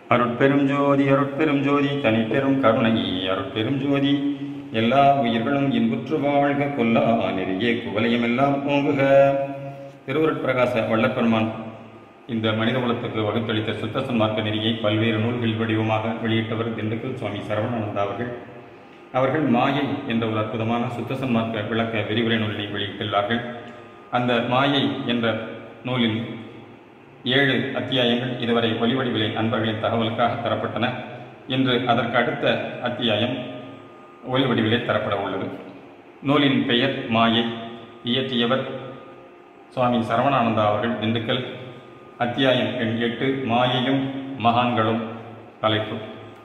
அருட்பெரும் ஜோதி அருட்பெரும் ஜோதி தனிப்பெரும் கருணை அருட்பெரும் ஜோதி எல்லா உயிர்களும் இன்புற்று வாழ்க கொல்லா நெறியே குவலையமெல்லாம் ஓங்குக. திருவருட்பிரகாச வல்லப்பெருமான் இந்த மனித குலத்துக்கு வகுத்தளித்த சுத்த சன்மார்க்க நெறியை பல்வேறு நூல்கள் வடிவமாக வெளியிட்டவர் திண்டுக்கல் சுவாமி சரவணானந்தா அவர்கள் மாயை என்ற ஒரு அற்புதமான சுத்த சன்மார்க்க விளக்க விரிவுரை நூலினை வெளியிட்டுள்ளார்கள். அந்த மாயை என்ற நூலில் 7 அத்தியாயங்கள் இதுவரை ஒலிவடிவிலே அன்பர்களின் தகவலுக்காக தரப்பட்டன. இன்று அதற்கு அடுத்த அத்தியாயம் ஒலிவடிவிலே தரப்பட உள்ளது. நூலின் பெயர் மாயை. இயற்றியவர் சுவாமி சரவணானந்தா அவர்கள், திண்டுக்கல். அத்தியாயம் எண் 8, மாயையும் மகான்களும். தலைப்பு: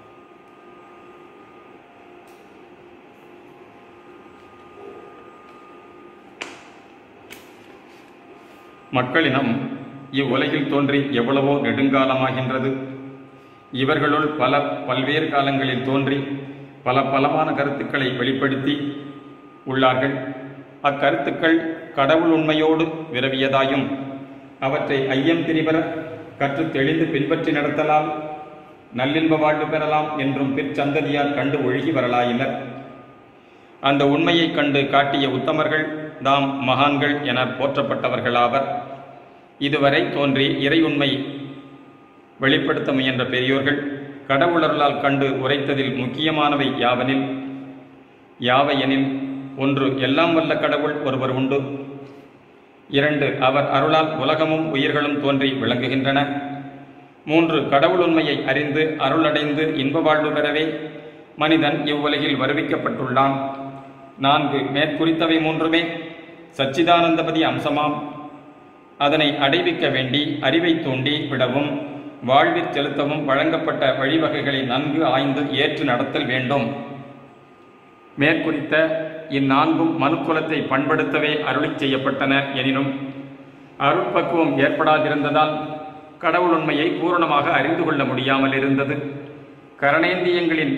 மக்களினம் இவ்வுலகில் தோன்றி எவ்வளவோ நெடுங்காலமாகின்றது. இவர்களுள் பல்வேறு காலங்களில் தோன்றி பலமான கருத்துக்களை வெளிப்படுத்தி உள்ளார்கள். அக்கருத்துக்கள் கடவுள் உண்மையோடு விரவியதாயும் அவற்றை ஐயம் திரிவர கற்று தெளிந்து பின்பற்றி நடத்தலாம், நல்லின்ப வாழ்வு பெறலாம் என்றும் பிற்சந்ததியார் கண்டு ஒழுகி வரலாயினர். அந்த உண்மையை கண்டு காட்டிய உத்தமர்கள் தாம் மகான்கள் என போற்றப்பட்டவர்களாவர். இதுவரை தோன்றி இறை உண்மை வெளிப்படுத்த முயன்ற பெரியோர்கள் கடவுளர்களால் கண்டு உரைத்ததில் முக்கியமானவை யாவையெனில்: 1. எல்லாம் வல்ல கடவுள் ஒருவர் உண்டு. 2. அவர் அருளால் உலகமும் உயிர்களும் தோன்றி விளங்குகின்றன. 3. கடவுள் உண்மையை அறிந்து அருளடைந்து இன்ப வாழ்வு பெறவே மனிதன் இவ்வுலகில் வருவிக்கப்பட்டுள்ளான். 4. மேற்குறித்தவை மூன்றுமே சச்சிதானந்தபதி அம்சமாம். அதனை அடைவிக்க வேண்டி அறிவை தூண்டி விடவும் வாழ்வில் செலுத்தவும் வழங்கப்பட்ட வழிவகைகளை நன்கு ஆய்ந்து ஏற்று நடத்தல் வேண்டும். மேற்குறித்த இந்நான்கும் மனுக்குலத்தை பண்படுத்தவே அருளி செய்யப்பட்டன. எனினும் அருட்பக்குவம் ஏற்படாதிருந்ததால் கடவுள் உண்மையை பூரணமாக அறிந்து கொள்ள முடியாமல் இருந்தது. கரணேந்திரியங்களின்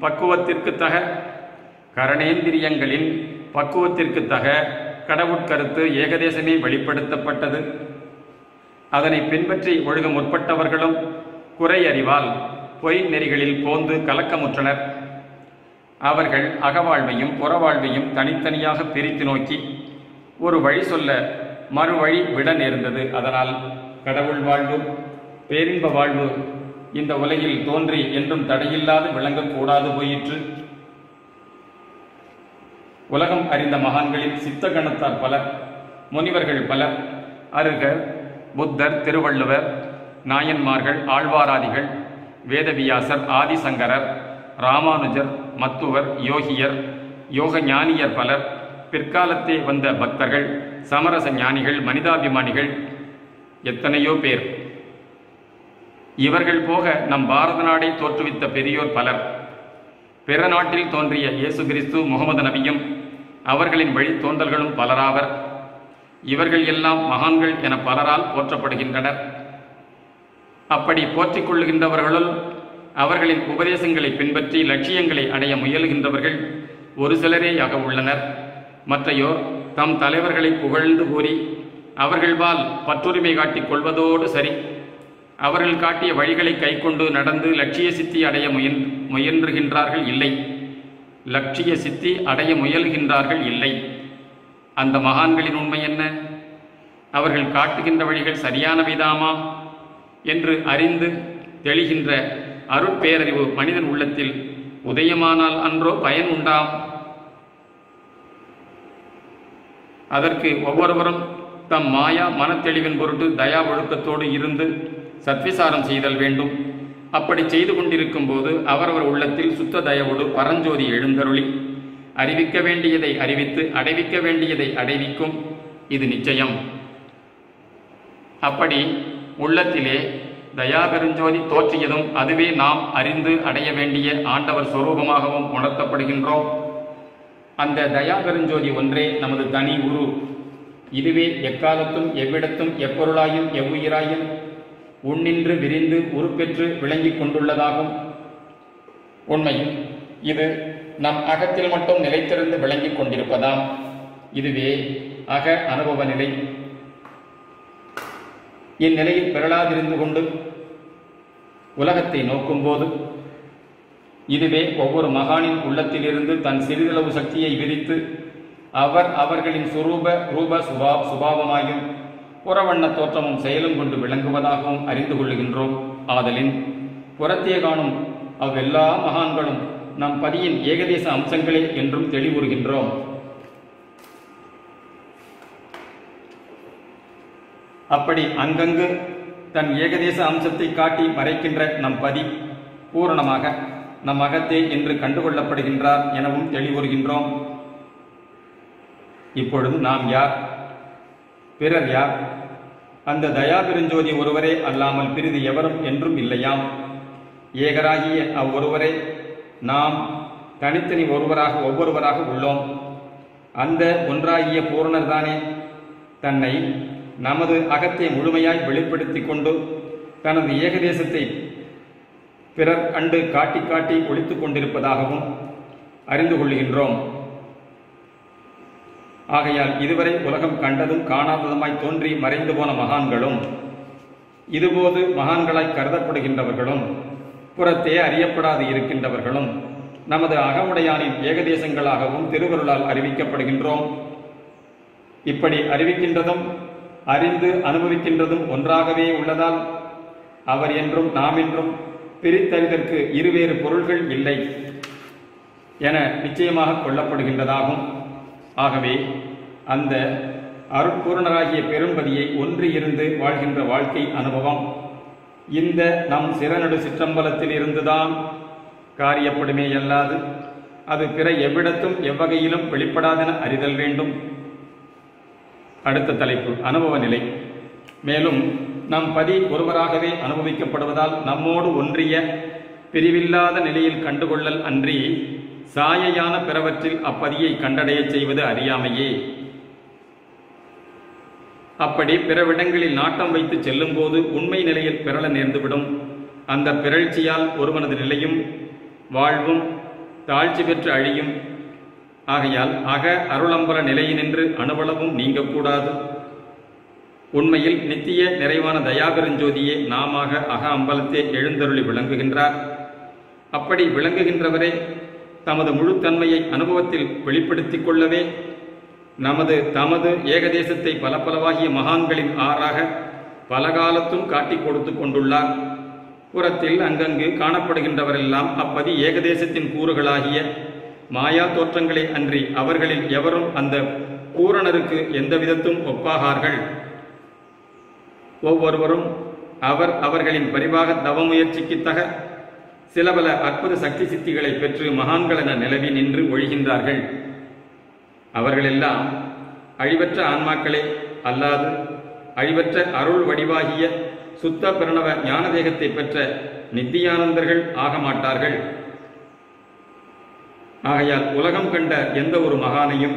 பக்குவத்திற்கு தக கடவுட்கருத்து ஏகதேசமே வெளிப்படுத்தப்பட்டது. அதனை பின்பற்றி ஒழுக முற்பட்டவர்களும் குறை அறிவால் பொய் நெறிகளில் போந்து கலக்கமுற்றனர். அவர்கள் அகவாழ்வையும் புறவாழ்வையும் தனித்தனியாக பிரித்து நோக்கி ஒரு வழி சொல்ல மறுவழி விட நேர்ந்தது. அதனால் கடவுள் வாழ்வு, பேரின்ப வாழ்வு இந்த உலகில் தோன்றி என்றும் தடையில்லாது விளங்கக்கூடாது போயிற்று. உலகம் அறிந்த மகான்களில் சித்த கணத்தார் பலர், முனிவர்கள் பலர், அருகர், புத்தர், திருவள்ளுவர், நாயன்மார்கள், ஆழ்வாராதிகள், வேதவியாசர், ஆதிசங்கரர், ராமானுஜர், மத்துவர், யோகியர், யோக ஞானியர் பலர், பிற்காலத்தே வந்த பக்தர்கள், சமரச ஞானிகள், மனிதாபிமானிகள், எத்தனையோ பேர். இவர்கள் போக நம் பாரத நாடை தோற்றுவித்த பெரியோர் பலர். பிற நாட்டில் தோன்றிய இயேசு கிறிஸ்து, முகமது நபியும் அவர்களின் வழி தோன்றல்களும் பலராவர். இவர்கள் எல்லாம் மகான்கள் என பலரால் போற்றப்படுகின்றனர். அப்படி போற்றிக் கொள்ளுகின்றவர்களுள் அவர்களின் உபதேசங்களை பின்பற்றி லட்சியங்களை அடைய முயல்கின்றவர்கள் ஒரு சிலரேயாக உள்ளனர். மற்றையோர் தம் தலைவர்களை புகழ்ந்து கூறி அவர்கள்பால் பற்றுரிமை காட்டிக் கொள்வதோடு சரி, அவர்கள் காட்டிய வழிகளை கைக்கொண்டு நடந்து லட்சிய சித்தி அடைய முயல்கின்றார்கள் இல்லை. அந்த மகான்களின் உண்மை என்ன? அவர்கள் காட்டுகின்ற வழிகள் சரியானவைதாமா என்று அறிந்து தெளிகின்ற அருட்பேரறிவு மனிதன் உள்ளத்தில் உதயமானால் அன்றோ பயன் உண்டாம். அதற்கு ஒவ்வொருவரும் தம் மாயா மனத்தெளிவின் பொருட்டு தயா ஒழுக்கத்தோடு இருந்து சத்விசாரம் செய்தல் வேண்டும். அப்படி செய்து கொண்டிருக்கும் போது அவரவர் உள்ளத்தில் சுத்த தயவோடு பரஞ்சோதி எழுந்தருளி அறிவிக்க வேண்டியதை அறிவித்து அடைவிக்க வேண்டியதை அடைவிக்கும். இது நிச்சயம். அப்படி உள்ளத்திலே தயாபெருஞ்சோதி தோற்றியதும் அதுவே நாம் அறிந்து அடைய வேண்டிய ஆண்டவர் சொரூபமாகவும் உணர்த்தப்படுகின்றோம். அந்த தயாபெருஞ்சோதி ஒன்றே நமது தனி உரு. இதுவே எக்காலத்தும் எவ்விடத்தும் எப்பொருளாயும் எவ்வுயிராயும் உன்னின்று விரிந்து உருப்பெற்று விளங்கிக் கொண்டுள்ளதாகும். உண்மையில் இது நம் அகத்தில் மட்டும் நிலைத்திருந்து விளங்கிக் கொண்டிருப்பதாம். இதுவே அக அனுபவ நிலை. இந்நிலையில் பெறலாதிருந்து கொண்டு உலகத்தை நோக்கும்போது இதுவே ஒவ்வொரு மகானின் உள்ளத்திலிருந்து தன் சிறிதளவு சக்தியை விரித்து அவர்களின் ரூப சுபாவமாயும் புறவண்ண தோற்றமும் செயலும் கொண்டு விளங்குவதாகவும் அறிந்து கொள்ளுகின்றோம். ஆதலின் புறத்தே காணும் அவ்வெல்லா மகான்களும் நம் பதியின் ஏகதேச அம்சங்களே என்றும் தெளிவுறுகின்றோம். அப்படி அங்கங்கு தன் ஏகதேச அம்சத்தை காட்டி மறைக்கின்ற நம் பதி பூரணமாக நம் அகத்தே என்று கண்டுகொள்ளப்படுகின்றார் எனவும் தெளிவுறுகின்றோம். இப்பொழுது நாம் யார், பிறர் யார்? அந்த தயாபெருஞ்சோதி ஒருவரே அல்லாமல் பிறிது எவரும் என்றும் இல்லையாம். ஏகராகிய அவ்வொருவரே நாம் தனித்தனி ஒவ்வொருவராக உள்ளோம். அந்த ஒன்றாகிய பூரணர்தானே தன்னை நமது அகத்தை முழுமையாய் வெளிப்படுத்தி கொண்டு தனது ஏகதேசத்தை பிறர் கண்டு காட்டி காட்டி ஒழித்துக் கொண்டிருப்பதாகவும் அறிந்து கொள்கின்றோம். ஆகையால் இதுவரை உலகம் கண்டதும் காணாததுமாய் தோன்றி மறைந்து போன மகான்களும் இதுபோது மகான்களாய் கருதப்படுகின்றவர்களும் புறத்தே அறியப்படாது இருக்கின்றவர்களும் நமது அகமுடையானின் ஏகதேசங்களாகவும் திருவருளால் அறிவிக்கப்படுகின்றோம். இப்படி அறிவிக்கின்றதும் அறிந்து அனுபவிக்கின்றதும் ஒன்றாகவே உள்ளதால் அவர் என்றும் நாம் என்றும் பிரித்தறிதற்கு இருவேறு பொருள்கள் இல்லை என நிச்சயமாக கொள்ளப்படுகின்றதாகும். ஆகவே அந்த அருட்பூரணராகிய பெரும்பதியை ஒன்றி இருந்து வாழ்கின்ற வாழ்க்கை அனுபவம் இந்த நம் சிறநடு சிற்றம்பலத்தில் இருந்துதான் காரியப்படுமே அல்லாது அது பிற எவ்விடத்தும் எவ்வகையிலும் வெளிப்படாதென அறிதல் வேண்டும். அடுத்த தலைப்பு அனுபவ நிலை. மேலும் நம் பதி ஒருவராகவே அனுபவிக்கப்படுவதால் நம்மோடு ஒன்றிய பிரிவில்லாத நிலையில் கண்டுகொள்ளல் அன்றி சாயையான பிறவற்றில் அப்பதியை கண்டடைய செய்வது அறியாமையே. அப்படி பிறவிடங்களில் நாட்டம் வைத்து செல்லும் போது உண்மை நிலையில் பிறள நேர்ந்துவிடும். அந்த பிறழ்ச்சியால் ஒருவனது நிலையும் வாழ்வும் தாழ்ச்சி பெற்று அழியும். ஆகையால் அக அருளம்பல நிலையினின்று அணுவளவும் நீங்கக்கூடாது. உண்மையில் நித்திய நிறைவான தயாபெருஞ்சோதியே நாமாக அக அம்பலத்தே எழுந்தருளி விளங்குகின்றார். அப்படி விளங்குகின்றவரே தமது முழுத்தன்மையை அனுபவத்தில் வெளிப்படுத்திக் கொள்ளவே தமது ஏகதேசத்தை பலவாகிய மகான்களின் ஆறாக பலகாலத்தும் காட்டிக் கொடுத்து கொண்டுள்ளார். புறத்தில் அங்கங்கு காணப்படுகின்றவரெல்லாம் அப்பதி ஏகதேசத்தின் கூறுகளாகிய மாயா தோற்றங்களே அன்றி அவர்களில் எவரும் அந்த பூரணருக்கு எந்த விதத்தும் ஒப்பாகார்கள். ஒவ்வொருவரும் அவர்களின் பரிவாக தவ முயற்சிக்கு தக சில பல அற்புத சக்தி சித்திகளை பெற்று மகான்களென நிலவி நின்று ஒழிகின்றார்கள். அவர்களெல்லாம் அழிவற்ற ஆன்மாக்களே அல்லாது அழிவற்ற அருள் வடிவாகிய சுத்த பிரணவ ஞான தேகத்தை பெற்ற நித்தியானந்தர்கள் ஆக மாட்டார்கள். ஆகையால் உலகம் கண்ட எந்த ஒரு மகானையும்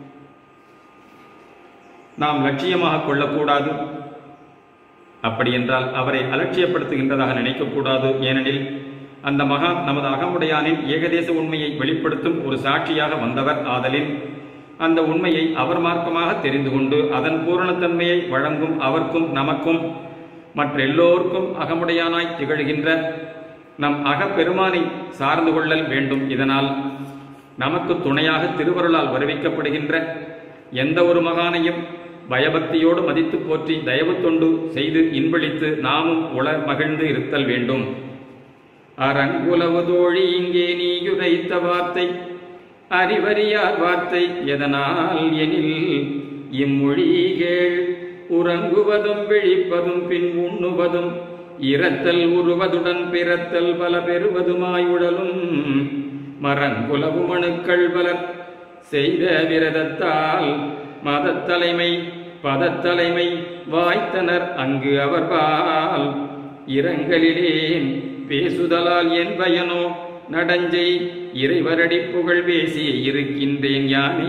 நாம் லட்சியமாக கொள்ளக்கூடாது. அப்படியென்றால் அவரை அலட்சியப்படுத்துகின்றதாக நினைக்கக்கூடாது. ஏனெனில் அந்த மகான் நமது அகமுடையானின் ஏகதேச உண்மையை வெளிப்படுத்தும் ஒரு சாட்சியாக வந்தவர். ஆதலின் அந்த உண்மையை அவர் மார்க்கமாக தெரிந்து கொண்டு அதன் பூரணத்தன்மையை வழங்கும் அவர்க்கும் நமக்கும் மற்றெல்லோருக்கும் அகமுடையானாய் திகழ்கின்ற நம் அகப்பெருமானை சார்ந்து கொள்ளல் வேண்டும். இதனால் நமக்கு துணையாக திருவருளால் வருவிக்கப்படுகின்ற எந்த ஒரு மகானையும் பயபக்தியோடு மதித்து போற்றி தயவு தொண்டு செய்து இன்பளித்து நாமும் மகிழ்ந்து இருத்தல் வேண்டும். அரங்குலவு தோழி இங்கே நீயுரைத்த வார்த்தை அறிவறியார் வார்த்தை எதனால் எனில் இம்மொழிகேள் உறங்குவதும் விழிப்பதும் பின் உண்ணுவதும் இரத்தல் உருவதுடன் பிறத்தல் பல பெறுவதுமாய் உடலும் மரங்குலவு மனுக்கள் பலர் செய்த விரதத்தால் மதத்தலைமை பதத்தலைமை வாய்த்தனர் அங்கு அவர்பால் இரங்கலிலேன் பேசுதலால் என் பயனோ நடஞ்சை இறைவரடி புகழ் பேசி இருக்கின்றேன் யானே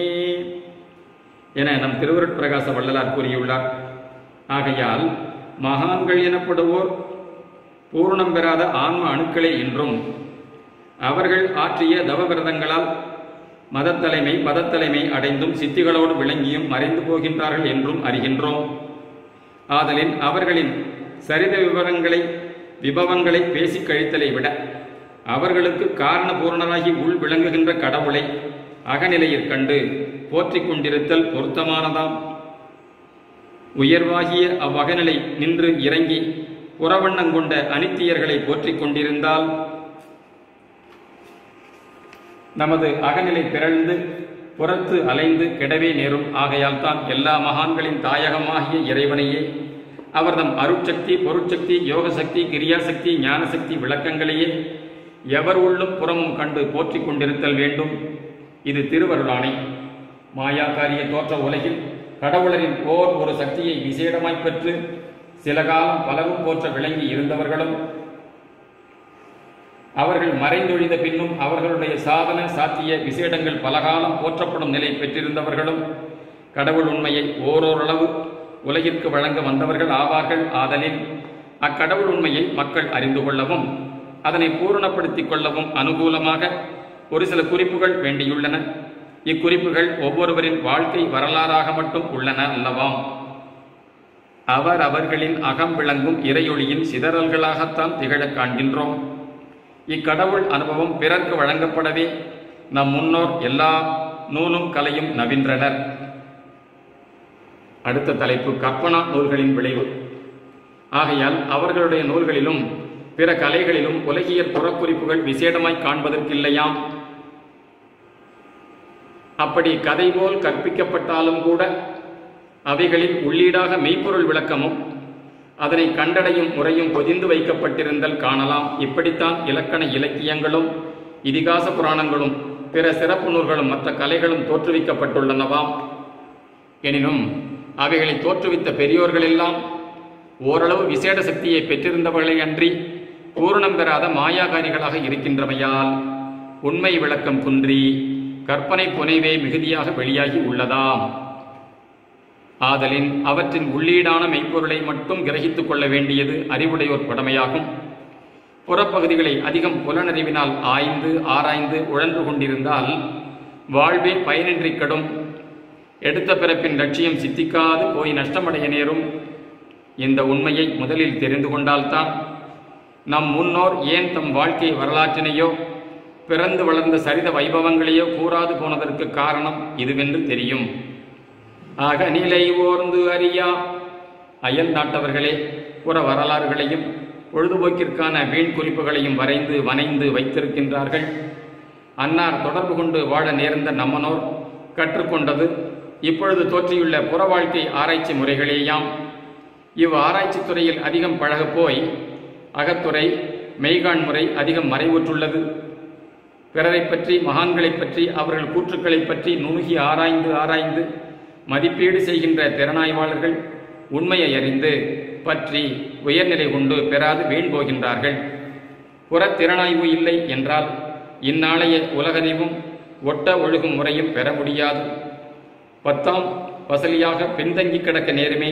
என நம் திருவருட்பிரகாச வள்ளலார் கூறியுள்ளார். ஆகையால் மகான்கள் எனப்படுவோர் பூர்ணம் பெறாத ஆன்ம அணுக்களே என்றும் அவர்கள் ஆற்றிய தவவிரதங்களால் மதத்தலைமை பதத்தலைமை அடைந்தும் சித்திகளோடு விளங்கியும் மறைந்து போகின்றார்கள் என்றும் அறிகின்றோம். ஆதலின் அவர்களின் சரித விவரங்களை விபவங்களை பேசி கழித்தலை விட அவர்களுக்கு காரண பூரணராகி உள் விளங்குகின்ற கடவுளை அகநிலையில் கண்டு போற்றிக் கொண்டிருத்தல் பொருத்தமானதாம். உயர்வாகிய அவ்வகநிலை நின்று இறங்கி புறவண்ணங்கொண்ட அனித்தியர்களை போற்றிக் கொண்டிருந்தால் நமது அகநிலை பிறழ்ந்து புறத்து அலைந்து கெடவே நேரும். ஆகையால் தான் எல்லா மகான்களின் தாயகமாகிய இறைவனையே அவர்தம் அருட்சக்தி, பொருட்சக்தி, யோகசக்தி, கிரியாசக்தி, ஞானசக்தி விளக்கங்களையே எவர் உள்ளும் புறமும் கண்டு போற்றிக் கொண்டிருத்தல் வேண்டும். இது திருவருளானை. மாயாக்காரிய தோற்ற உலகில் கடவுளரின் போர் ஒரு சக்தியை விசேடமாய்ப் பெற்று சில காலம் பலரும் போற்ற விளங்கி இருந்தவர்களும் அவர்கள் மறைந்தொழிந்த பின்னும் அவர்களுடைய சாதன சாத்திய விசேடங்கள் பலகாலம் போற்றப்படும் நிலை பெற்றிருந்தவர்களும் கடவுள் உண்மையை ஓரளவு உலகிற்கு வழங்க வந்தவர்கள் ஆவார்கள். ஆதலில் அக்கடவுள் உண்மையை மக்கள் அறிந்து கொள்ளவும் அதனை பூரணப்படுத்திக் கொள்ளவும் அனுகூலமாக ஒரு சில குறிப்புகள் வேண்டியுள்ளன. இக்குறிப்புகள் ஒவ்வொருவரின் வாழ்க்கை வரலாறாக மட்டும் உள்ளன அல்லவாம். அவர்களின் அகம் விளங்கும் இறையொளியின் சிதறல்களாகத்தான் திகழக் காண்கின்றோம். இக்கடவுள் அனுபவம் பிறர்க்கு வழங்கப்படவே நம் முன்னோர் எல்லா நூலும் கலையும் நவின்றனர். அடுத்த தலைப்பு கற்பனா நூல்களின் விளைவு. ஆகையால் அவர்களுடைய நூல்களிலும் பிற கலைகளிலும் உலகியற் புறக்குறிப்புகள் விசேடமாய் காண்பதற்கில்லையாம். அப்படி கதை போல் கற்பிக்கப்பட்டாலும் கூட அவைகளில் உள்ளீடாக மெய்ப்பொருள் விளக்கமும் அதனை கண்டடையும் முறையும் பொதிந்து வைக்கப்பட்டிருந்தல் காணலாம். இப்படித்தான் இலக்கண இலக்கியங்களும் இதிகாச புராணங்களும் பிற சிறப்பு நூல்களும் மற்ற கலைகளும் தோற்றுவிக்கப்பட்டுள்ளனவாம். எனினும் அவைகளை தோற்றுவித்த பெரியோர்களெல்லாம் ஓரளவு விசேட சக்தியை பெற்றிருந்தவர்களை அன்றி பூரணம் பெறாத மாயாகாரிகளாக இருக்கின்றமையால் உண்மை விளக்கம் குன்றி கற்பனை புனைவே மிகுதியாக வெளியாகி உள்ளதாம். ஆதலின் அவற்றின் உள்ளீடான மெய்ப்பொருளை மட்டும் கிரகித்துக் கொள்ள வேண்டியது அறிவுடையோர் கடமையாகும். புறப்பகுதிகளை அதிகம் புலனறிவினால் ஆய்ந்து ஆராய்ந்து உழன்று கொண்டிருந்தால் வாழ்வே பயனின்றி கடும். எடுத்த பிறப்பின் லட்சியம் சித்திக்காது போய் நஷ்டமடைய நேரும். இந்த உண்மையை முதலில் தெரிந்து கொண்டால்தான் நம் முன்னோர் ஏன் தம் வாழ்க்கை வரலாற்றினையோ பிறந்து வளர்ந்த சரித வைபவங்களையோ கூறாது போனதற்கு காரணம் இதுவென்று தெரியும். அகநிலை ஓர்ந்து அறியா அயல் நாட்டவர்களே புற வரலாறுகளையும் பொழுதுபோக்கிற்கான வீண் குறிப்புகளையும் வரைந்து வனைந்து வைத்திருக்கின்றார்கள். அன்னார் தொடர்பு கொண்டு வாழ நேர்ந்த நம்மனோர் கற்றுக்கொண்டது இப்பொழுது தோற்றியுள்ள புற வாழ்க்கை ஆராய்ச்சி முறைகளேயாம். இவ் ஆராய்ச்சி துறையில் அதிகம் பழகப் போய் அகத்துறை மெய்கான் முறை அதிகம் மறைவுற்றுள்ளது. பிறரை பற்றி மகான்களை பற்றி அவர்கள் கூற்றுக்களை பற்றி நுணுகி ஆராய்ந்து மதிப்பீடு செய்கின்ற திறனாய்வாளர்கள் உண்மையை அறிந்து பற்றி உயர்நிலை கொண்டு பெறாது வீண் போகின்றார்கள். புறத்திறனாய்வு இல்லை என்றால் இந்நாளைய உலகறிவும் ஒட்ட ஒழுகும் முறையும் பெற முடியாது. 10ஆம் பசலியாக பின்தங்கி கிடக்க நேருமே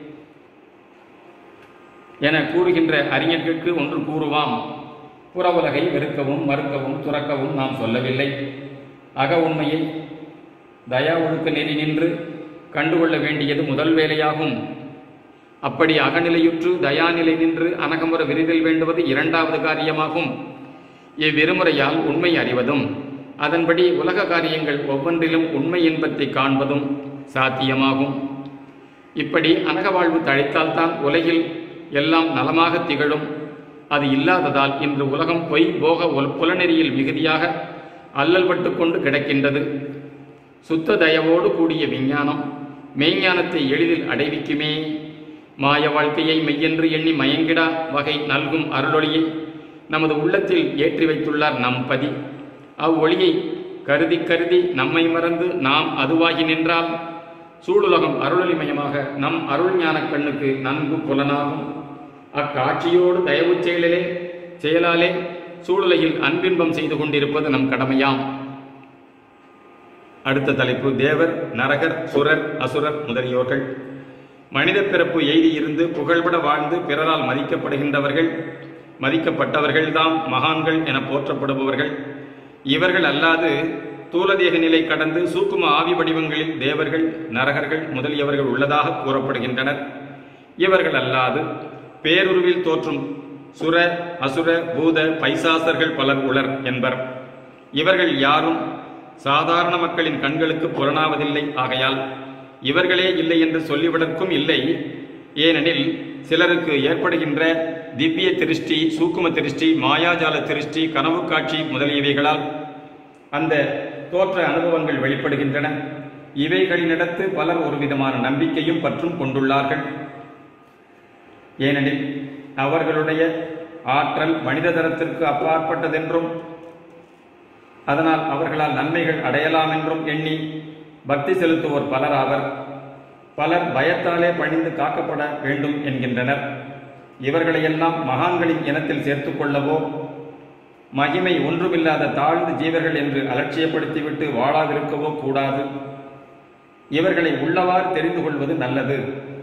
என கூறுகின்ற அறிஞர்களுக்கு ஒன்று கூறுவாம். புற உலகை வெறுக்கவும் மறுக்கவும் துறக்கவும் நாம் சொல்லவில்லை. அக உண்மையை தயா ஒழுக்க நெறி நின்று கண்டுகொள்ள வேண்டியது முதல் வேலையாகும். அப்படி அகநிலையுற்று தயாநிலை நின்று அனகமுற விரிதல் வேண்டுவது இரண்டாவது காரியமாகும். இவ்விருமுறையால் உண்மை அறிவதும் அதன்படி உலக காரியங்கள் ஒவ்வொன்றிலும் உண்மை இன்பத்தை காண்பதும் சாத்தியமாகும். இப்படி அனக வாழ்வு தழைத்தால்தான் உலகில் எல்லாம் நலமாக திகழும். அது இல்லாததால் இன்று உலகம் பொய் போக புலநெறியில் மிகுதியாக அல்லல்பட்டு கொண்டு கிடக்கின்றது. சுத்த தயவோடு கூடிய விஞ்ஞானம் மெய்ஞானத்தை எளிதில் அடைவிக்குமே. மாய வாழ்க்கையை மெய்யென்று எண்ணி மயங்கிடா வகை நல்கும் அருளொளியை நமது உள்ளத்தில் ஏற்றி வைத்துள்ளார் நம் பதி. அவ்வொளியை கருதி கருதி நம்மை மறந்து நாம் அதுவாகி நின்றால் சூடுலகம் அருளொளிமயமாக நம் அருள் ஞான கண்ணுக்கு நன்கு புலனாகும். அக்காட்சியோடு தயவு செயலாலே சூடுலகில் அன்பின்பம் செய்து கொண்டிருப்பது நம் கடமையாம். அடுத்த தலைப்பு தேவர் நரகர் சுரர் அசுரர் முதலியோர்கள். மனித பிறப்பு எய்தி இருந்து புகழ்பட வாழ்ந்து பிறரால் மதிக்கப்பட்டவர்கள்தாம் மகான்கள் என போற்றப்படுபவர்கள். இவர்கள் அல்லாது தூலதேக நிலை கடந்து சூக்கும ஆவி வடிவங்களில் தேவர்கள் நரகர்கள் முதலியவர்கள் உள்ளதாக கூறப்படுகின்றனர். இவர்கள் அல்லாது பேருருவில் தோற்றும் சுர அசுர பூத பைசாசர்கள் பலர் உளர் என்பர். இவர்கள் யாரும் சாதாரண மக்களின் கண்களுக்கு புலனாவதில்லை. ஆகையால் இவர்களே இல்லை என்று சொல்லிவிடற்கும் இல்லை. ஏனெனில் சிலருக்கு ஏற்படுகின்ற திவ்ய திருஷ்டி, சூக்கும திருஷ்டி, மாயாஜால திருஷ்டி, கனவு காட்சி முதலியவைகளால் அந்த தோற்ற அனுபவங்கள் வெளிப்படுகின்றன. இவைகளினிடத்து பலர் ஒரு விதமான நம்பிக்கையும் பற்றும் கொண்டுள்ளார்கள். ஏனெனில் அவர்களுடைய ஆற்றல் மனித தரத்திற்கு அப்பாற்பட்டதென்றும் அதனால் அவர்களால் நன்மைகள் அடையலாம் என்றும் எண்ணி பக்தி செலுத்துவோர் பலர் ஆவர். பலர் பயத்தாலே பணிந்து காக்கப்பட வேண்டும் என்கின்றனர். இவர்களையெல்லாம் மகான்களின் இனத்தில் சேர்த்துக் கொள்ளவோ மகிமை ஒன்றுமில்லாத தாழ்ந்த ஜீவர்கள் என்று அலட்சியப்படுத்திவிட்டு வாழாதிருக்கவோ கூடாது. இவர்களை உள்ளவாறு தெரிந்து கொள்வது நல்லது.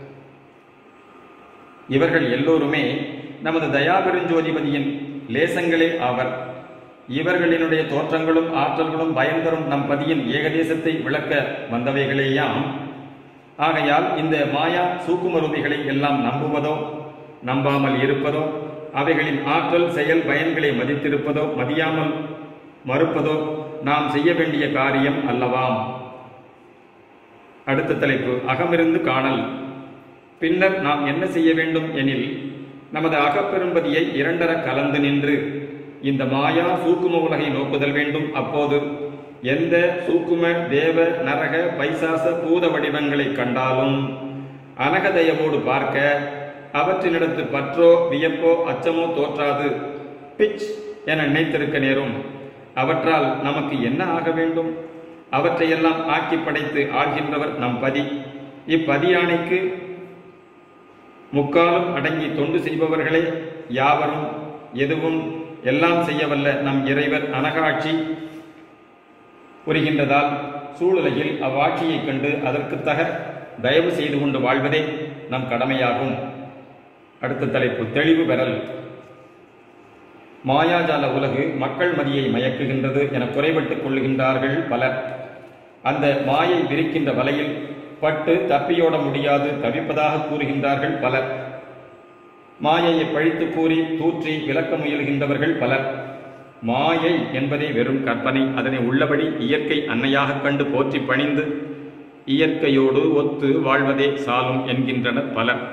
இவர்கள் எல்லோருமே நமது தயாபெருஞ்சோதிபதியின் லேசங்களே ஆவர். இவர்களினுடைய தோற்றங்களும் ஆற்றல்களும் பயன்தரும் நம் பதியின் ஏகதேசத்தை விளக்க வந்தவைகளேயாம். ஆகையால் இந்த மாயா சூக்குமரூபிகளை எல்லாம் நம்புவதோ நம்பாமல் இருப்பதோ, அவைகளின் ஆற்றல் செயல் பயன்களை மதித்திருப்பதோ மதியாமல் மறுப்பதோ நாம் செய்ய வேண்டிய காரியம் அல்லவாம். அடுத்த தலைப்பு அகமிருந்து காணல். பின்னர் நாம் என்ன செய்ய வேண்டும் எனில், நமது அகப்பெரும்பதியை இரண்டர கலந்து நின்று இந்த மாயா சூக்கும உலகை நோக்குதல் வேண்டும். அப்போது எந்த சூக்கும தேவ நரக பைசாச பூத வடிவங்களை கண்டாலும் அனகதயவோடு பார்க்க அவற்றினிடத்து பற்றோ வியப்போ அச்சமோ தோற்றாது பிச் என நினைத்திருக்க நேரும். அவற்றால் நமக்கு என்ன ஆக வேண்டும்? அவற்றையெல்லாம் ஆக்கி படைத்து ஆள்கின்றவர் நம் பதி. இப்பதியானைக்கு முக்காலும் அடங்கி தொண்டு செய்பவர்களே யாவரும் எதுவும் எல்லாம் செய்யவல்ல நம் இறைவர் அனகாட்சி புரிகின்றதால் சூழலையில் அவ்வாட்சியை கண்டு அதற்கு தக தயவு செய்து கொண்டு வாழ்வதே நம் கடமையாகும். அடுத்த தலைப்பு தெளிவு பெறல். மாயாஜால உலகு மக்கள் மதியை மயக்குகின்றது என குறைபட்டுக் கொள்ளுகின்றார்கள் பலர். அந்த மாயை விரிக்கின்ற வலையில் பட்டு தப்பியோட முடியாது தவிப்பதாக கூறுகின்றார்கள் பலர். மாயையை பழித்து கூறி தூற்றி விளக்க முயல்கின்றவர்கள் பலர். மாயை என்பதே வெறும் கற்பனை. அதனை உள்ளபடி இயற்கை அன்னையாக கண்டு போற்றி பணிந்து இயற்கையோடு ஒத்து வாழ்வதே சாலும் என்கின்றனர் பலர்.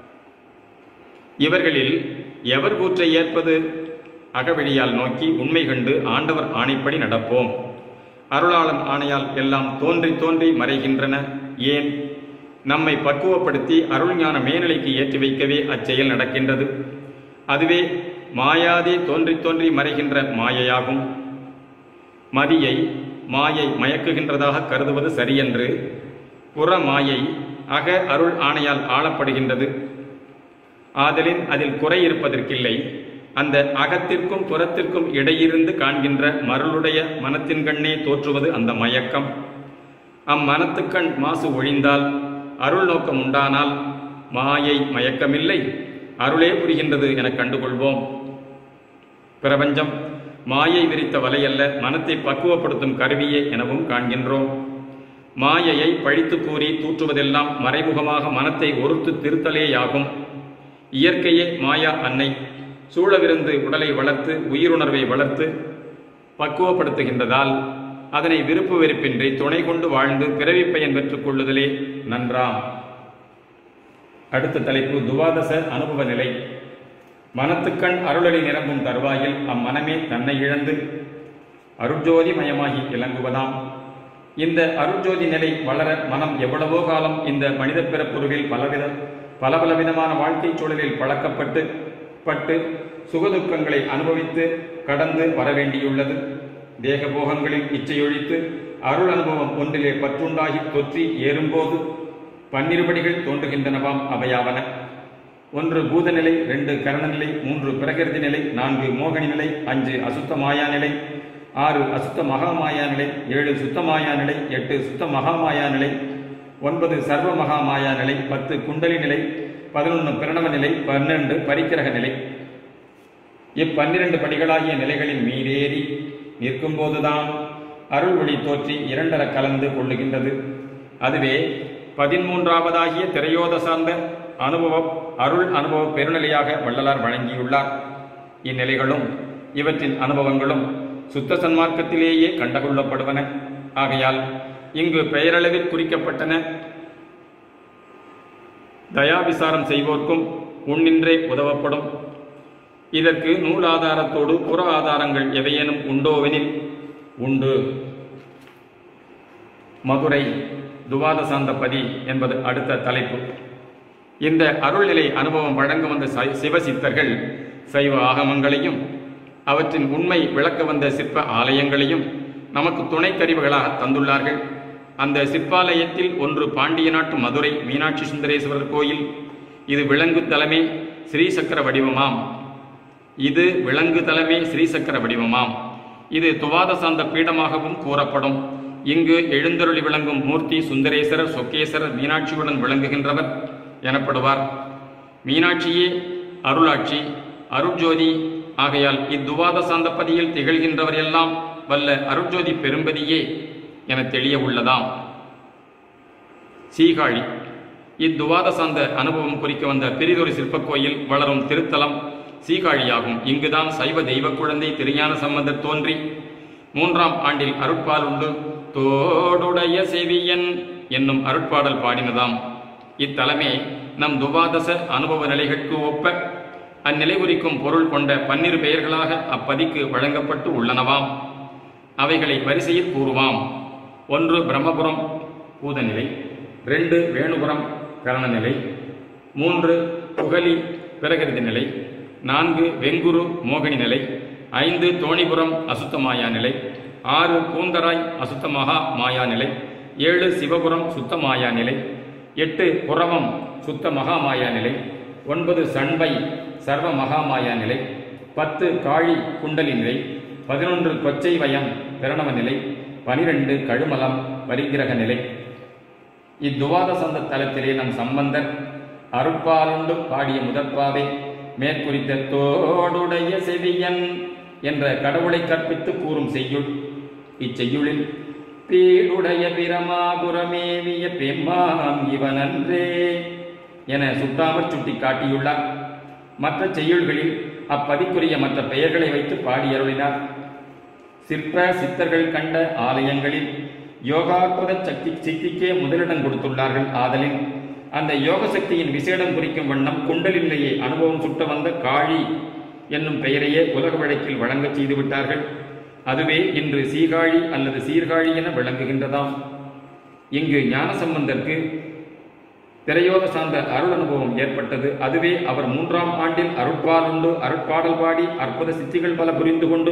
இவர்களில் எவர் கூற்றை ஏற்பது? அகவழியால் நோக்கி உண்மை கண்டு ஆண்டவர் ஆணைப்படி நடப்போம். அருளாளன் ஆணையால் எல்லாம் தோன்றி தோன்றி மறைகின்றன. ஏன்? நம்மை பக்குவப்படுத்தி அருள் ஞான மேல்நிலைக்கு ஏற்றி வைக்கவே அச்செயல் நடக்கின்றது. அதுவே மாயாதே தோன்றி தோன்றி மறைகின்ற மாயையாகும். மதியை மாயை மயக்குகின்றதாக கருதுவது சரியென்று புற மாயை அக அருள் ஆணையால் ஆளப்படுகின்றது. ஆதலின் அதில் குறை இருப்பதற்கில்லை. அந்த அகத்திற்கும் புறத்திற்கும் இடையிருந்து காண்கின்ற மருளுடைய மனத்தின் கண்ணே தோற்றுவது அந்த மயக்கம். அம்மனத்துக்கண் மாசு ஒழிந்தால் அருள் நோக்கம் உண்டானால் மாயை மயக்கமில்லை, அருளே புரிகின்றது என கண்டுகொள்வோம். பிரபஞ்சம் மாயை விரித்த வலையல்ல, மனத்தை பக்குவப்படுத்தும் கருவியே எனவும் காண்கின்றோம். மாயையை பழித்து கூறி தூற்றுவதெல்லாம் மறைமுகமாக மனத்தை ஒருத்து திருத்தலேயாகும். இயற்கையே மாயா அன்னை சூழவிருந்து உடலை வளர்த்து உயிருணர்வை வளர்த்து பக்குவப்படுத்துகின்றதால் அதனை விருப்பு வெறுப்பின்றி துணை கொண்டு வாழ்ந்து பிறவி பயன் பெற்றுக் கொள்ளுதலே நன்றாம். அடுத்த தலைப்பு துவாதச அனுபவ நிலை. மனத்துக்கண் அருளலை நிரம்பும் தருவாயில் அம்மனமே தன்னை இழந்து அருட்ஜோதி மயமாகி இலங்குவதாம். இந்த அருட்ஜோதி நிலை வளர மனம் எவ்வளவோ காலம் இந்த மனித பிறப்புருவில் பலவிதமான வாழ்க்கை சூழலில் பழக்கப்பட்டு சுகதுக்கங்களை அனுபவித்து கடந்து வரவேண்டியுள்ளது. தேகபோகங்களில் இச்சையொழித்து அருள் அனுபவம் ஒன்றிலே பற்றுண்டாகி தொற்றி ஏறும்போது 12 படிகள் தோன்றுகின்றனவாம். அவையாவன: 1 பூதநிலை, 2 கரணநிலை, 3 பிரகிருதி நிலை, 4 மோகனி நிலை, 5 அசுத்த மாயா நிலை, 6 அசுத்த மகாமாயா நிலை, 7 சுத்த மாயா நிலை, 8 சுத்த மகாமாயா நிலை, 9 சர்வ மகாமாயா நிலை, 10 குண்டலி நிலை, 11 பிரணவ நிலை, 12 பரிக்கிரக நிலை. இப்12 படிகளாகிய நிலைகளின் மீதேறி நிற்கும்போதுதான் அருள் ஒளி தோற்றி இரண்டர கலந்து கொள்ளுகின்றது. அதுவே 13வதாகிய திரையோத சார்ந்த அருள் அனுபவ பெருநிலையாக வள்ளலார் வழங்கியுள்ளார். இந்நிலைகளும் இவற்றின் அனுபவங்களும் சுத்த சன்மார்க்கத்திலேயே கண்டகொள்ளப்படுவன. ஆகையால் இங்கு பெயரளவில் குறிக்கப்பட்டன. தயாவிசாரம் செய்வோர்க்கும் உன்னின்றே உதவப்படும். இதற்கு நூல் ஆதாரத்தோடு புற ஆதாரங்கள் எவையேனும் உண்டோவெனில் உண்டு. மதுரை துவாதசாந்தபதி என்பது அடுத்த தலைப்பு. இந்த அருள்நிலை அனுபவம் வழங்க வந்த சிவசித்தர்கள் சைவ ஆகமங்களையும் அவற்றின் உண்மை விளக்க வந்த சிற்ப ஆலயங்களையும் நமக்கு துணை கருவிகளாக தந்துள்ளார்கள். அந்த சிற்பாலயத்தில் ஒன்று பாண்டிய நாட்டு மதுரை மீனாட்சி சுந்தரேஸ்வரர் கோயில். இது விலங்கு தலைமை ஸ்ரீசக்கர வடிவமாம். இது துவாதசாந்த பீடமாகவும் கூறப்படும். இங்கு எழுந்தருளி விளங்கும் மூர்த்தி சுந்தரேஸ்வரர் சொக்கேஸ்வரர் மீனாட்சியுடன் விளங்குகின்றவர் எனப்படுவார். மீனாட்சியே அருளாட்சி, அருட்ஜோதி. ஆகையால் இத்துவாதசாந்தபதியில் திகழ்கின்றவர் எல்லாம் வல்ல அருட்ஜோதி பெரும்பதியே என தெளிய உள்ளதாம். சீகாழி இத்துவாதசாந்த அனுபவம் குறிக்க வந்த பெரிதொரு சிற்பக் கோயில் வளரும் திருத்தலம் சீகாழியாகும். இங்குதான் சைவ தெய்வ குழந்தை திருஞான சம்பந்தர் தோன்றி 3ஆம் ஆண்டில் அருட்பால் உண்டு தோடுடைய செவியன் என்னும் அருட்பாடல் பாடினதாம். இத்தலமே நம் துவாதச அனுபவ நிலைகளுக்கு ஒப்ப அந்நிலை குறிக்கும் பொருள் கொண்ட 12 பெயர்களாக அப்பதிக்கு வழங்கப்பட்டு உள்ளனவாம். அவைகளை வரிசையில் கூறுவாம். 1 பிரம்மபுரம் பூதநிலை, 2 வேணுபுரம் கரணநிலை, 3 புகலி பிரகிருதி நிலை, 4 வெங்குரு மோகினி நிலை, 5 தோணிபுரம் அசுத்த மாயா நிலை, 6 பூந்தராய் அசுத்த மகா மாயா நிலை, 7 சிவபுரம் சுத்த மாயா நிலை, 8 புறவம் சுத்த மகா மாயா நிலை, 9 சண்பை சர்வ மகா மாயா நிலை, 10 காழி குண்டலி நிலை, 11 கொச்சை வயம் பிரணவ நிலை, 12 கழுமலம் பரிகிரக நிலை. இத்துவாதசந்த தலத்திலே நம் சம்பந்தர் அருட்பாலுண்டு பாடிய முதற்பாவை மேற்குறித்த தோடுடைய செவியன் என்ற கடவுளை கற்பித்து கூறும் செய்யுள். இச்செய்யுளில் பீடுடைய பிரமாபுரமேவிய பெம்மான் இவனன்றே என சுட்டாமற் சுட்டி காட்டியுள்ளார். மற்ற செய்யுள்களில் அப்பதிக்குரிய மற்ற பெயர்களை வைத்து பாடியருளினார். சிற்ப சித்தர்கள் கண்ட ஆலயங்களில் யோகாத்மத சக்திக்கே முதலிடம் கொடுத்துள்ளார்கள். ஆதலின் அந்த யோக சக்தியின் விசேடம் குறிக்கும் வண்ணம் குண்டலி நிலையை அனுபவம் சுட்ட வந்த காழி என்னும் பெயரையே உலக வழக்கில் வழங்கச் செய்துவிட்டார்கள். அதுவே இன்று சீகாழி அல்லது சீர்காழி என விளங்குகின்றதாம். இங்கு ஞானசம்பந்தருக்கு திரையோத சார்ந்த அருள் அனுபவம் ஏற்பட்டது. அதுவே அவர் 3ஆம் ஆண்டில் அருட்பாலுண்டு அருட்பாடல் பாடி அற்புத சித்திகள் பல புரிந்து கொண்டு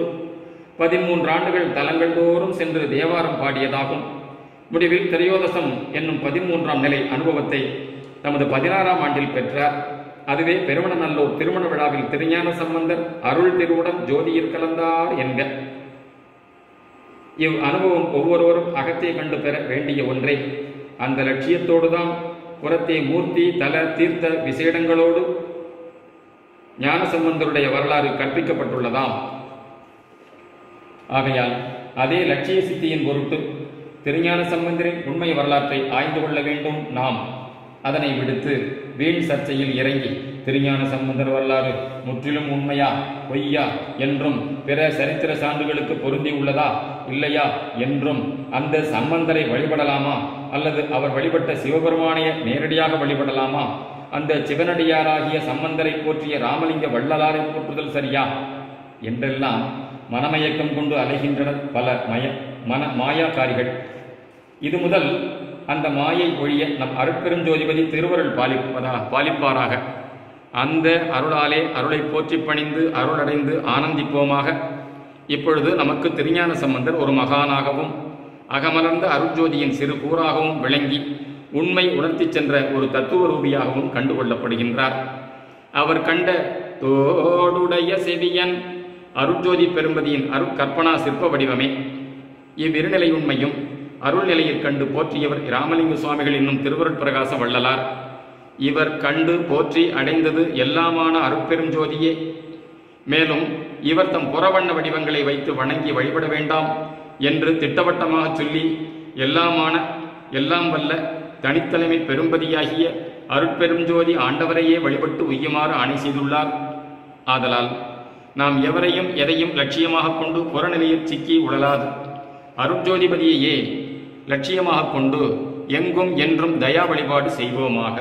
13 ஆண்டுகள் தலங்கள் தோறும் சென்று தேவாரம் பாடியதாகும். முடிவில் திரையோதசம் என்னும் 13ஆம் நிலை அனுபவத்தை தமது 16ஆம் ஆண்டில் பெற்றார். அதுவே பெருமணநல்லூர் திருமண விழாவில் திருஞான சம்பந்தர் அருள் திருவுடன் ஜோதியில் கலந்தார் என்க. இவ் அனுபவம் ஒவ்வொருவரும் அகத்தை கண்டு பெற வேண்டிய ஒன்றே. அந்த லட்சியத்தோடுதான் புறத்தே மூர்த்தி தல தீர்த்த விசேடங்களோடு ஞானசம்பந்தருடைய வரலாறு கற்பிக்கப்பட்டுள்ளதாம். ஆகையால் அதே லட்சிய சித்தியின் பொருட்டு திருஞான சம்பந்தரின் உண்மை வரலாற்றை ஆய்ந்து கொள்ள வேண்டும். நாம் அதனை விடுத்து வீண் சர்ச்சையில் இறங்கி திருஞான சம்பந்தர் வரலாறு முற்றிலும் உண்மையா பொய்யா என்றும் பிற சரித்திர சான்றுகளுக்கு பொருந்தி உள்ளதா இல்லையா என்றும் அந்த சம்பந்தரை வழிபடலாமா அல்லது அவர் வழிபட்ட சிவபெருமானைய நேரடியாக வழிபடலாமா, அந்த சிவனடியாராகிய சம்பந்தரை போற்றிய ராமலிங்க வள்ளலாரை போற்றுதல் சரியா என்றெல்லாம் மனமயக்கம் கொண்டு அலைகின்றனர் பல மாயாக்காரிகள். இது முதல் அந்த மாயை ஒழிய நம் அருட்பெருஞ்சோதிபதி திருவருள் பாலிப்பாராக. அந்த அருளாலே அருளை போற்றி பணிந்து அருளடைந்து ஆனந்திப்போமாக. இப்பொழுது நமக்கு திருஞான சம்பந்தர் ஒரு மகானாகவும் அகமலர்ந்த அருட்ஜோதியின் சிறு கூறாகவும் விளங்கி உண்மை உணர்த்தி சென்ற ஒரு தத்துவ ரூபியாகவும் கண்டுகொள்ளப்படுகின்றார். அவர் கண்ட தோடுடைய செவியன் அருட்ஜோதி பெரும்பதியின் அருட்கற்பனா சிற்ப வடிவமே. இவ்விருநிலை உண்மையும் அருள் நிலையில் கண்டு போற்றியவர் ராமலிங்க சுவாமிகள் என்னும் திருவருட்பிரகாச வள்ளலார். இவர் கண்டு போற்றி அடைந்தது எல்லாமான அருட்பெருஞ்சோதியே. மேலும் இவர் தம் புறவண்ண வடிவங்களை வைத்து வணங்கி வழிபட வேண்டாம் என்று திட்டவட்டமாக சொல்லி எல்லாம் வல்ல தனித்தலைமை பெரும்பதியாகிய அருட்பெரும் ஜோதி ஆண்டவரையே வழிபட்டு உய்யுமாறு ஆணை செய்துள்ளார். ஆதலால் நாம் எவரையும் எதையும் லட்சியமாக கொண்டு புறநிலையில் சிக்கி உழலாது அருட்ஜோதிபதியையே லட்சியமாக கொண்டு எங்கும் என்றும் தயா வழிபாடு செய்வோமாக.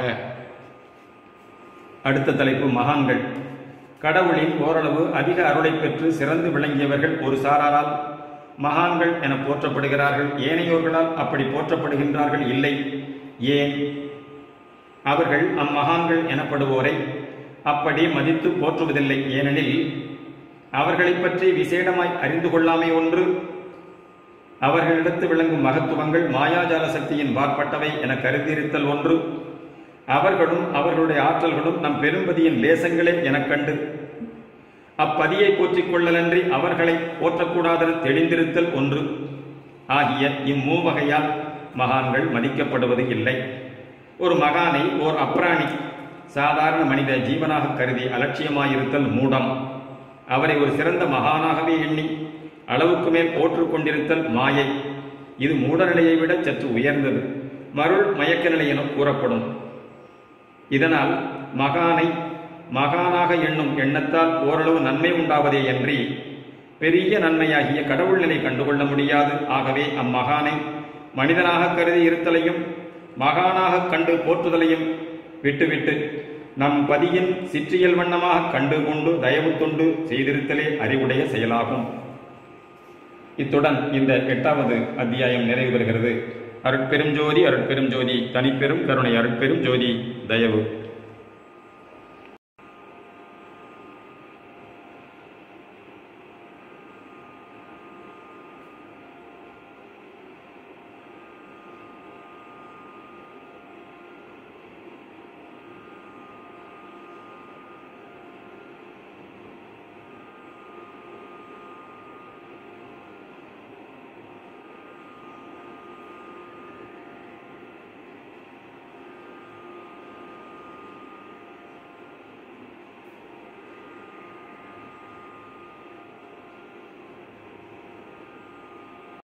அடுத்த தலைப்பு மகான்கள். கடவுளின் ஓரளவு அதிக அருளை பெற்று சிறந்து விளங்கியவர்கள் ஒரு சாராரால் மகான்கள் என போற்றப்படுகிறார்கள். ஏனையோர்களால் அப்படி போற்றப்படுகின்றார்கள் இல்லை. ஏன்? அவர்கள் அம்மகான்கள் எனப்படுவோரை அப்படி மதித்து போற்றுவதில்லை. ஏனெனில் அவர்களை பற்றி விசேடமாய் அறிந்து கொள்ளாமை ஒன்று, அவர்களிடத்து விளங்கும் மகத்துவங்கள் மாயாஜால சக்தியின் பாற்பட்டவை என கருதியிருத்தல் ஒன்று, அவர்களும் அவர்களுடைய ஆற்றல்களும் நம் பெரும்பதியின் லேசங்களே எனக் கண்டு அப்பதியை போற்றிக் கொள்ளலன்றி அவர்களை போற்றக்கூடாதென தெளிந்திருத்தல் ஒன்று ஆகிய இம்மூவகையால் மகான்கள் மதிக்கப்படுவது இல்லை. ஒரு மகானை ஓர் அப்ராணி சாதாரண மனித ஜீவனாக கருதி அலட்சியமாயிருத்தல் மூடம். அவரை ஒரு சிறந்த மகானாகவே எண்ணி அளவுக்கு மேல் போற்றுக் கொண்டிருத்தல் மாயை. இது மூடநிலையை விட சற்று உயர்ந்தது, மருள் மயக்க நிலை என கூறப்படும். இதனால் மகானை மகானாக எண்ணும் எண்ணத்தால் ஓரளவு நன்மை உண்டாவதே அன்றி பெரிய நன்மையாகிய கடவுள் நிலை கண்டுகொள்ள முடியாது. ஆகவே அம்மகானை மனிதனாக கருதி இருத்தலையும் மகானாக கண்டு போற்றுதலையும் விட்டுவிட்டு நம் பதியின் சிற்றியல் வண்ணமாக கண்டு கொண்டு தயவு தொண்டு செய்திருத்தலே அறிவுடைய செயலாகும். இத்துடன் இந்த 8வது அத்தியாயம் நிறைவு பெறுகிறது. அருட்பெரும் ஜோதி, அருட்பெரும் ஜோதி, தனிப்பெரும் கருணை, அருட்பெரும் ஜோதி, தயவு.